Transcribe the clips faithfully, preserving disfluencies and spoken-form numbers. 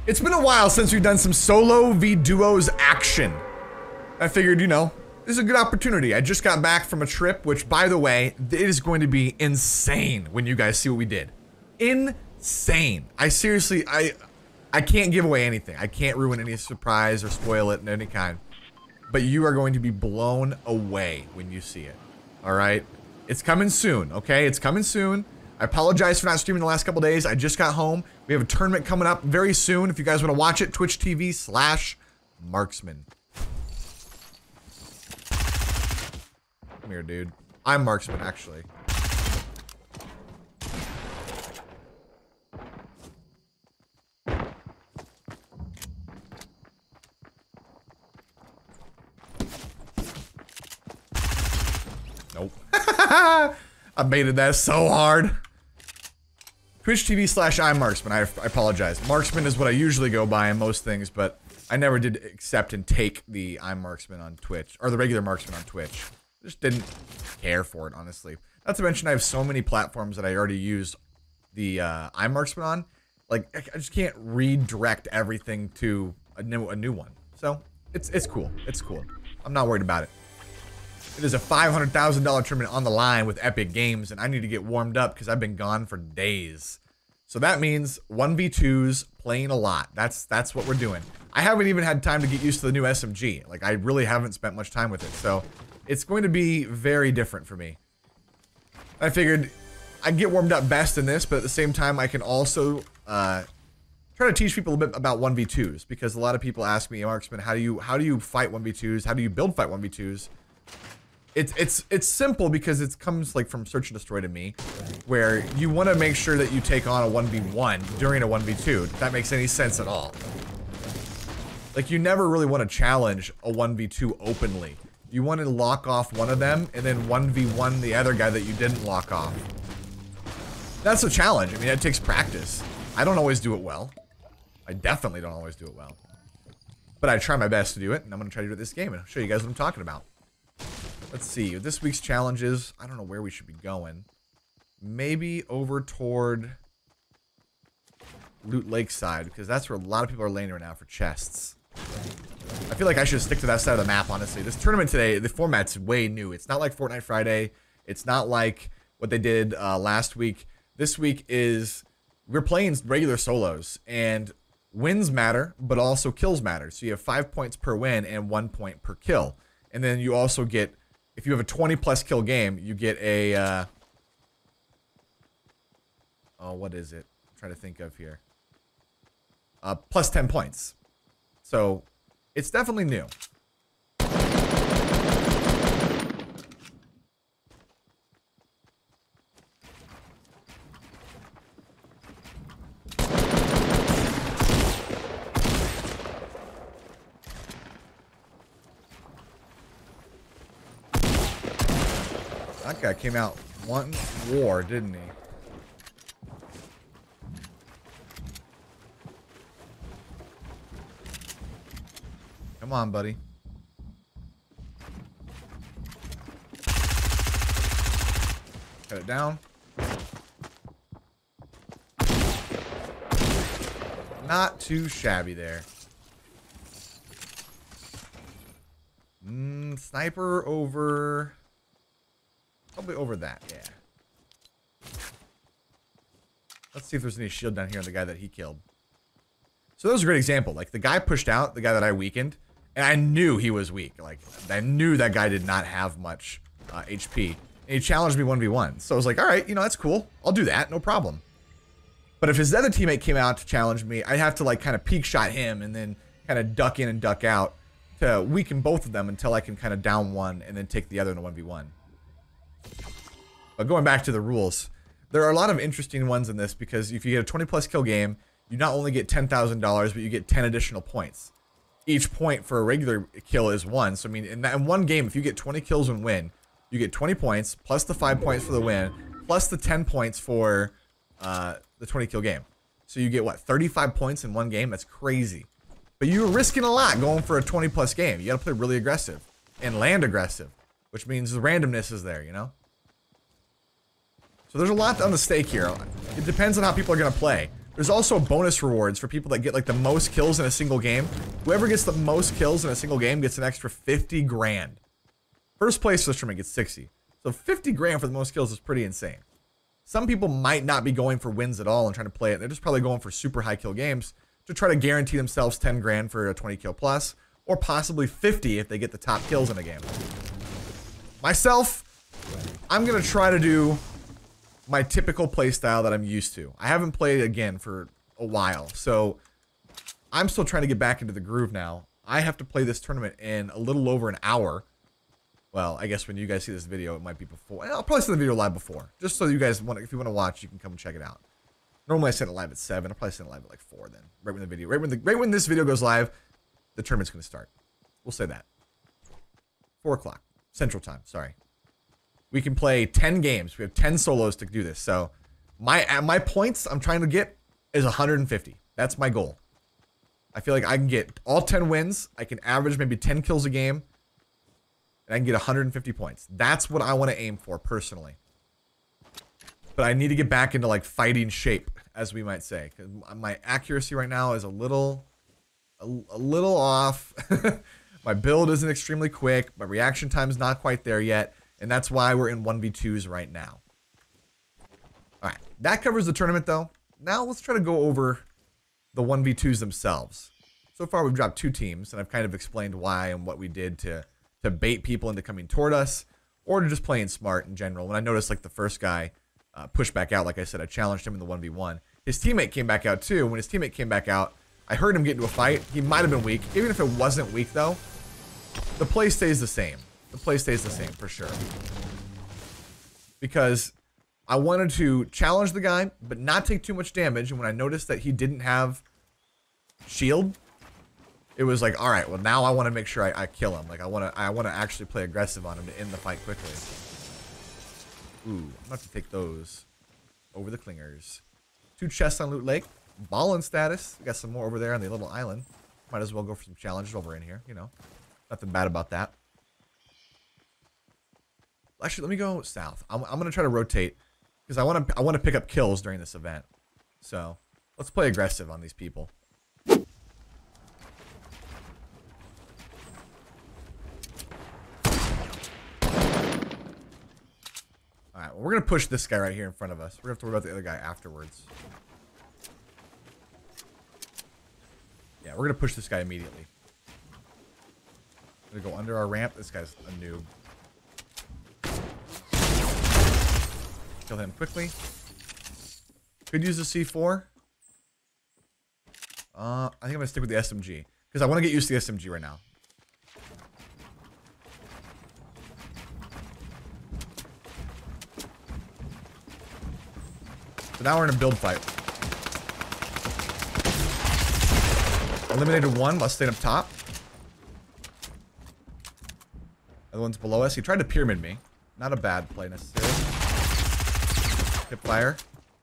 It's been a while since we've done some solo v duos action. I figured, you know, this is a good opportunity. I just got back from a trip, which, by the way, it is going to be insane when you guys see what we did. Insane. I seriously, I, I can't give away anything. I can't ruin any surprise or spoil it in any kind. But you are going to be blown away when you see it. All right? It's coming soon, okay? It's coming soon. I apologize for not streaming the last couple days. I just got home. We have a tournament coming up very soon. If you guys want to watch it, Twitch T V slash Marksman. Come here, dude. I'm Marksman, actually. Nope. I baited that so hard. Twitch T V slash I'm Marksman. I, I apologize. Marksman is what I usually go by in most things, but I never did accept and take the I'm Marksman on Twitch, or the regular Marksman on Twitch. Just didn't care for it, honestly. Not to mention I have so many platforms that I already used the uh, I'm Marksman on. Like, I just can't redirect everything to a new, a new one. So, it's, it's cool. It's cool. I'm not worried about it. It is a five hundred thousand dollar tournament on the line with Epic Games, and I need to get warmed up because I've been gone for days. So that means one v twos, playing a lot. That's that's what we're doing. I haven't even had time to get used to the new S M G. Like, I really haven't spent much time with it. So it's going to be very different for me. I figured I'd get warmed up best in this, but at the same time, I can also uh, try to teach people a bit about one v twos, because a lot of people ask me, Marksman, how do you how do you fight one v twos? How do you build fight one v twos? It's it's it's simple because it comes like from Search and Destroy to me, where you want to make sure that you take on a one v one during a one v two. If that makes any sense at all. Like, you never really want to challenge a one v two openly. You want to lock off one of them and then one v one the other guy that you didn't lock off. That's a challenge. I mean, it takes practice. I don't always do it well. I definitely don't always do it well. But I try my best to do it, and I'm going to try to do it this game and show you guys what I'm talking about. Let's see, this week's challenges, I don't know where we should be going. Maybe over toward Loot Lakeside, because that's where a lot of people are laying right now for chests. I feel like I should stick to that side of the map, honestly. This tournament today, the format's way new. It's not like Fortnite Friday. It's not like what they did uh, last week. This week is, we're playing regular solos, and wins matter, but also kills matter. So you have five points per win and one point per kill. And then you also get, if you have a twenty plus kill game, you get a, uh, oh, what is it? I'm trying to think of here. Uh, plus ten points. So, it's definitely new. That guy came out wanting war, didn't he? Come on, buddy. Cut it down. Not too shabby there. Mm, sniper over... Probably over that, yeah. Let's see if there's any shield down here on the guy that he killed. So that was a great example. Like, the guy pushed out, the guy that I weakened, and I knew he was weak. Like, I knew that guy did not have much uh, H P. And he challenged me one v one. So I was like, all right, you know, that's cool. I'll do that, no problem. But if his other teammate came out to challenge me, I'd have to, like, kind of peek shot him and then kind of duck in and duck out to weaken both of them until I can kind of down one and then take the other in a one v one. But going back to the rules, there are a lot of interesting ones in this, because if you get a twenty plus kill game, you not only get ten thousand dollars, but you get ten additional points. Each point for a regular kill is one. So, I mean, in, that, in one game, if you get twenty kills and win, you get twenty points, plus the five points for the win, plus the ten points for uh, the twenty kill game. So you get, what, thirty-five points in one game? That's crazy. But you're risking a lot going for a twenty plus game. You got to play really aggressive and land aggressive, which means the randomness is there, you know? So there's a lot on the stake here. It depends on how people are going to play. There's also bonus rewards for people that get like the most kills in a single game. Whoever gets the most kills in a single game gets an extra fifty grand. First place for this tournament gets sixty. So fifty grand for the most kills is pretty insane. Some people might not be going for wins at all and trying to play it. They're just probably going for super high kill games to try to guarantee themselves ten grand for a twenty kill plus, or possibly fifty if they get the top kills in a game. Myself, I'm gonna try to do my typical play style that I'm used to. I haven't played again for a while, so I'm still trying to get back into the groove now. I have to play this tournament in a little over an hour. Well, I guess when you guys see this video, it might be before. I'll probably send the video live before, just so you guys want. If you want to watch, you can come and check it out. Normally I send it live at seven. I'll probably send it live at like four then, right when the video, right when the, right when this video goes live, the tournament's gonna start. We'll say that. Four o'clock Central Time. Sorry. We can play ten games. We have ten solos to do this. So my my points I'm trying to get is one hundred fifty. That's my goal. I feel like I can get all ten wins. I can average maybe ten kills a game. And I can get one hundred fifty points. That's what I want to aim for personally. But I need to get back into like fighting shape, as we might say. Because my accuracy right now is a little, a, a little off. My build isn't extremely quick. My reaction time is not quite there yet. And that's why we're in one v twos right now. Alright, that covers the tournament though. Now let's try to go over the one v twos themselves. So far we've dropped two teams, and I've kind of explained why and what we did to, to bait people into coming toward us, or to just playing smart in general. When I noticed like the first guy uh, pushed back out, like I said, I challenged him in the one v one. His teammate came back out too. When his teammate came back out, I heard him get into a fight. He might have been weak. Even if it wasn't weak though, the play stays the same. The play stays the same for sure. Because I wanted to challenge the guy, but not take too much damage. And when I noticed that he didn't have shield, it was like, all right, well now I want to make sure I, I kill him. Like I want to, I want to actually play aggressive on him to end the fight quickly. Ooh, I'm about to take those over the clingers. Two chests on Loot Lake. Ballin status. We got some more over there on the little island. Might as well go for some challenges over in here. You know, nothing bad about that. Actually, let me go south. I'm, I'm gonna try to rotate because I want to I want to pick up kills during this event. So let's play aggressive on these people. All right, well, we're gonna push this guy right here in front of us. We're gonna have to worry about the other guy afterwards. Yeah, we're gonna push this guy immediately. We're gonna go under our ramp. This guy's a noob. Kill him quickly. Could use the C four. Uh, I think I'm gonna stick with the S M G because I want to get used to the S M G right now. So now we're in a build fight. Eliminated one while staying up top. Other one's below us. He tried to pyramid me. Not a bad play necessarily. Hip fire.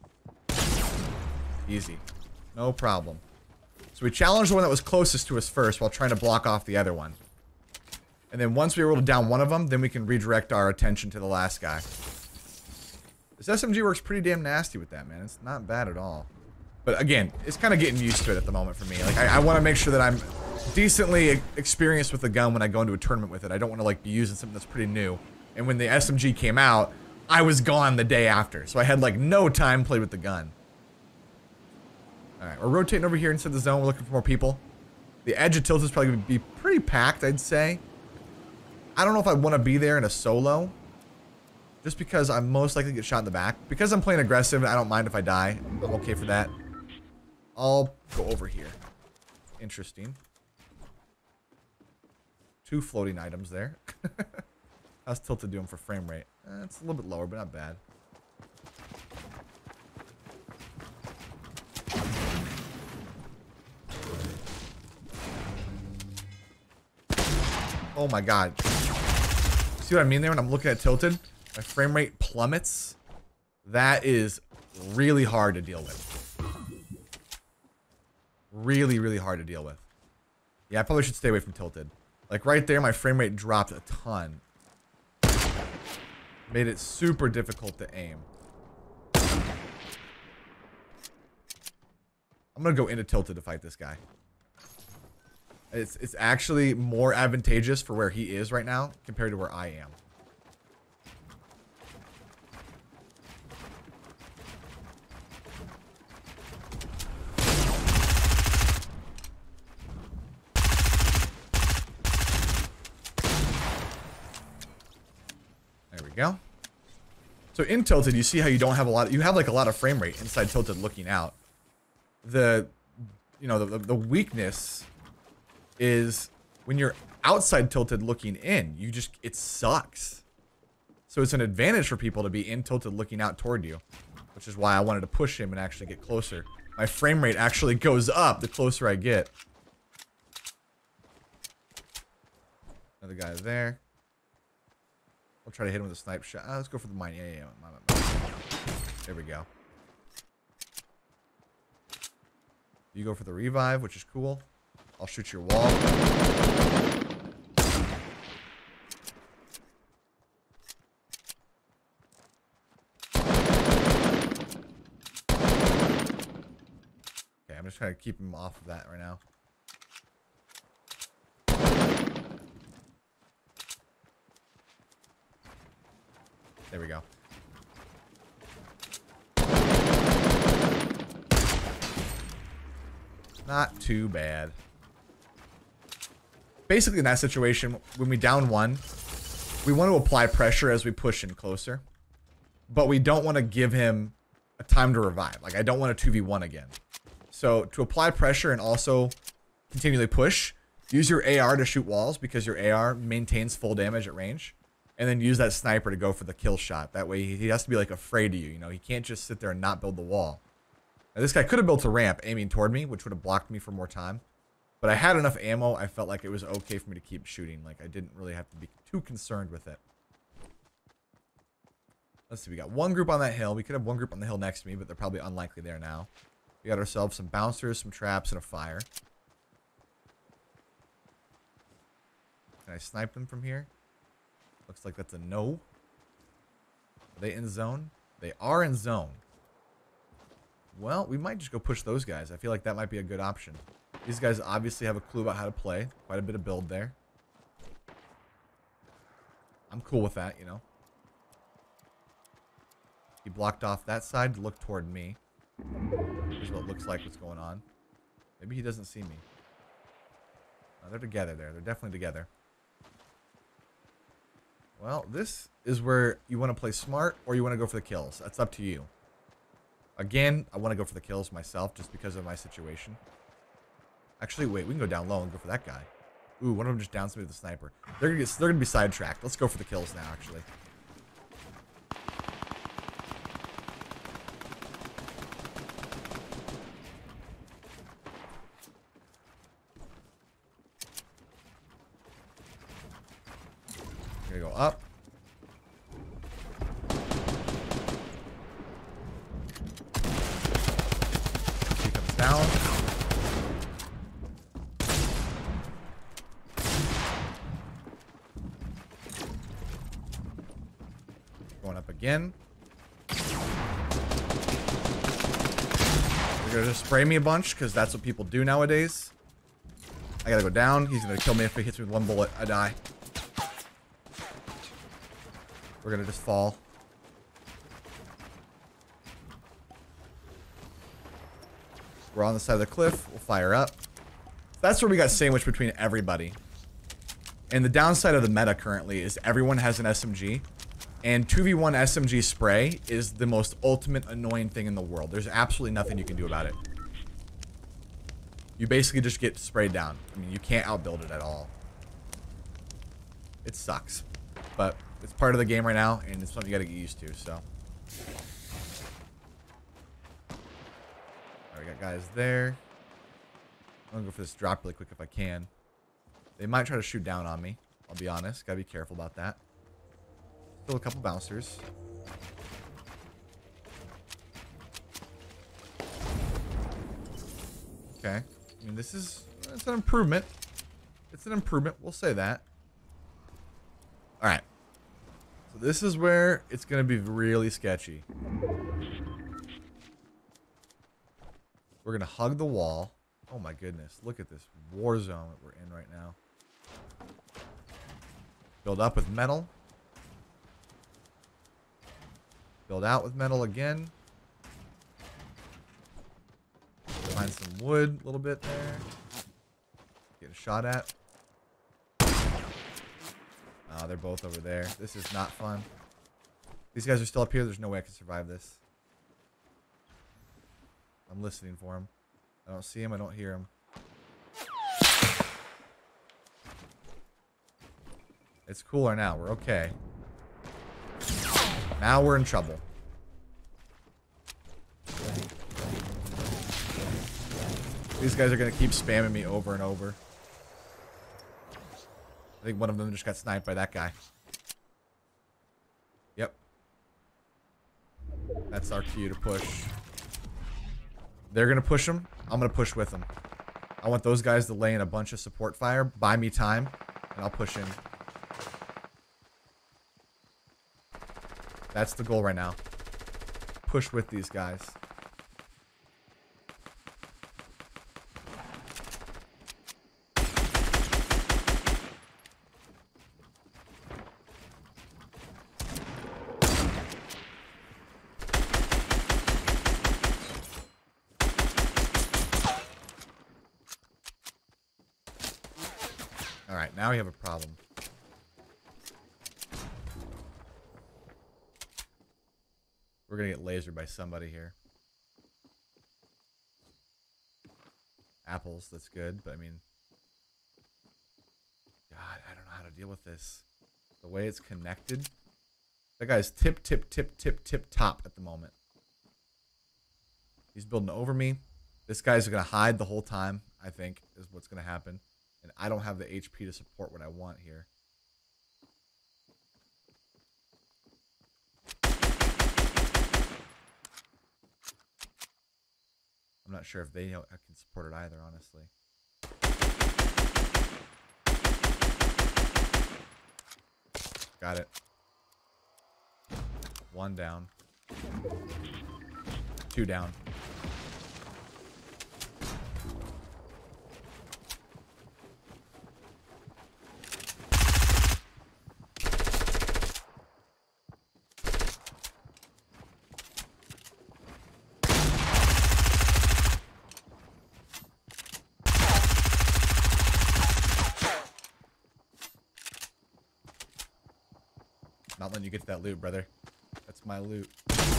Easy. No problem. So we challenged the one that was closest to us first while trying to block off the other one. And then once we were able to down one of them, then we can redirect our attention to the last guy. This S M G works pretty damn nasty with that, man. It's not bad at all. But again, it's kind of getting used to it at the moment for me. Like, I, I want to make sure that I'm decently experienced with the gun when I go into a tournament with it. I don't want to, like, be using something that's pretty new. And when the S M G came out, I was gone the day after, so I had like no time to play with the gun. Alright, we're rotating over here inside the zone. We're looking for more people. The edge of Tilt is probably going to be pretty packed, I'd say. I don't know if I want to be there in a solo. Just because I'm most likely to get shot in the back. Because I'm playing aggressive, I don't mind if I die. I'm okay for that. I'll go over here. Interesting. Two floating items there. How's Tilted doing for frame rate? Eh, it's a little bit lower, but not bad. Oh my god. See what I mean there when I'm looking at Tilted? My frame rate plummets. That is really hard to deal with. Really, really hard to deal with. Yeah, I probably should stay away from Tilted. Like right there, my frame rate dropped a ton. Made it super difficult to aim. I'm gonna go into tilted to fight this guy. It's, it's actually more advantageous for where he is right now compared to where I am. There we go. So in tilted, you see how you don't have a lot of, you have like a lot of frame rate inside tilted looking out. The, you know, the, the weakness is when you're outside tilted looking in, you just, it sucks. So it's an advantage for people to be in tilted looking out toward you, which is why I wanted to push him and actually get closer. My frame rate actually goes up the closer I get. Another guy there. I'll try to hit him with a snipe shot. Ah, let's go for the mine. Yeah, yeah, yeah. There we go. You go for the revive, which is cool. I'll shoot your wall. Okay, I'm just trying to keep him off of that right now. There we go. Not too bad. Basically, in that situation, when we down one, we want to apply pressure as we push in closer. But we don't want to give him a time to revive. Like, I don't want a two v one again. So, to apply pressure and also continually push, use your A R to shoot walls because your A R maintains full damage at range. And then use that sniper to go for the kill shot. That way, he has to be, like, afraid of you. You know, he can't just sit there and not build the wall. Now, this guy could have built a ramp aiming toward me, which would have blocked me for more time. But I had enough ammo, I felt like it was okay for me to keep shooting. Like, I didn't really have to be too concerned with it. Let's see, we got one group on that hill. We could have one group on the hill next to me, but they're probably unlikely there now. We got ourselves some bouncers, some traps, and a fire. Can I snipe them from here? Looks like that's a no. Are they in zone? They are in zone. Well, we might just go push those guys. I feel like that might be a good option. These guys obviously have a clue about how to play. Quite a bit of build there. I'm cool with that, you know. He blocked off that side to look toward me. Here's what it looks like what's going on. Maybe he doesn't see me. No, they're together there. They're definitely together. Well, this is where you want to play smart or you want to go for the kills. That's up to you. Again, I want to go for the kills myself just because of my situation. Actually, wait, we can go down low and go for that guy. Ooh, one of them just downs me with the sniper. They're gonna get, they're gonna be sidetracked. Let's go for the kills now, actually. We're gonna go up. He comes down. Going up again. They're gonna just spray me a bunch because that's what people do nowadays. I gotta go down. He's gonna kill me if he hits me with one bullet. I die. We're gonna just fall. We're on the side of the cliff. We'll fire up. That's where we got sandwiched between everybody. And the downside of the meta currently is everyone has an S M G. And two v one S M G spray is the most ultimate annoying thing in the world. There's absolutely nothing you can do about it. You basically just get sprayed down. I mean, you can't outbuild it at all. It sucks. But it's part of the game right now, and it's something you gotta get used to, so. Alright, we got guys there. I'm gonna go for this drop really quick if I can. They might try to shoot down on me. I'll be honest. Gotta be careful about that. Still a couple bouncers. Okay. I mean, this is... It's an improvement. It's an improvement. We'll say that. Alright. So this is where it's going to be really sketchy. We're we're going to hug the wall. Oh my goodness. Look at this war zone that we're in right now. Build up with metal. Build out with metal again. Find some wood a little bit there. Get a shot at. Oh, they're both over there. This is not fun. These guys are still up here. There's no way I can survive this. I'm listening for him. I don't see him. I don't hear him. It's cooler now. We're okay. Now we're in trouble. These guys are going to keep spamming me over and over. I think one of them just got sniped by that guy. Yep. That's our cue to push. They're going to push them. I'm going to push with them. I want those guys to lay in a bunch of support fire. Buy me time. And I'll push in. That's the goal right now. Push with these guys. Alright, now we have a problem. We're gonna get lasered by somebody here. Apples, that's good, but I mean... God, I don't know how to deal with this. The way it's connected. That guy's tip, tip, tip, tip, tip, top at the moment. He's building over me. This guy's gonna hide the whole time, I think, is what's gonna happen. And I don't have the H P to support what I want here. I'm not sure if they know I can support it either, honestly. Got it. One down. Two down. Not letting you get to that loot, brother. That's my loot.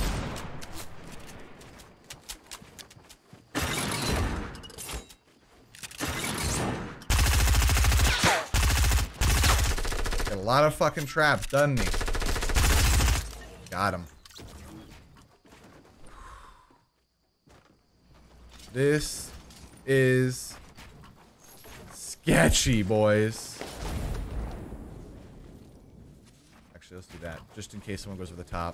Got a lot of fucking traps, doesn't he? Got him. This is sketchy, boys. Let's do that, just in case someone goes over the top.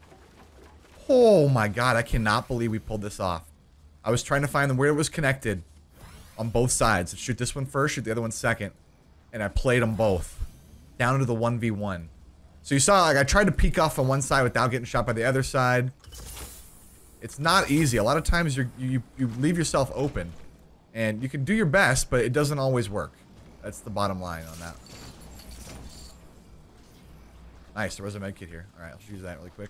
Oh my god, I cannot believe we pulled this off. I was trying to find them where it was connected on both sides. Shoot this one first, shoot the other one second. And I played them both. Down into the one v one. So you saw, like, I tried to peek off on one side without getting shot by the other side. It's not easy. A lot of times you're, you you leave yourself open. And you can do your best, but it doesn't always work. That's the bottom line on that. Nice, there was a med kit here. Alright, let's use that really quick.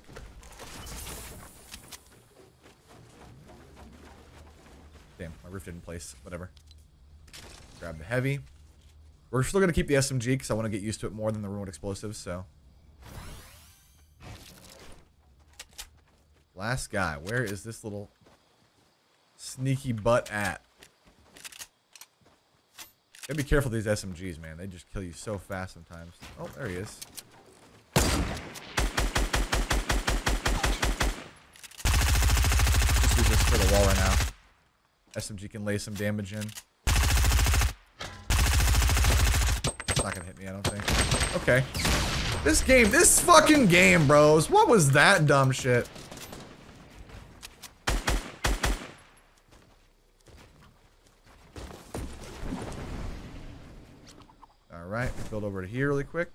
Damn, my roof didn't place. Whatever. Grab the heavy. We're still going to keep the S M G because I want to get used to it more than the remote explosives, so. Last guy. Where is this little sneaky butt at? Gotta be careful with these S M Gs, man. They just kill you so fast sometimes. Oh, there he is. Just use this for the wall right now. S M G can lay some damage in. It's not gonna hit me, I don't think. Okay. This game, this fucking game, bros. What was that dumb shit? Alright, build over to here really quick.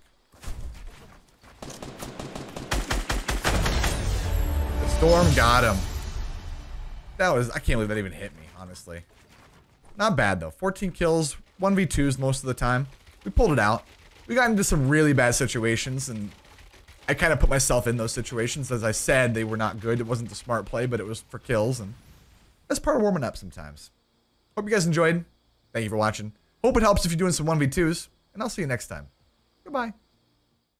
The storm got him. That was, I can't believe that even hit me, honestly. Not bad, though. fourteen kills, one v twos most of the time. We pulled it out. We got into some really bad situations, and I kind of put myself in those situations. As I said, they were not good. It wasn't the smart play, but it was for kills, and that's part of warming up sometimes. Hope you guys enjoyed. Thank you for watching. Hope it helps if you're doing some one v twos, and I'll see you next time. Goodbye.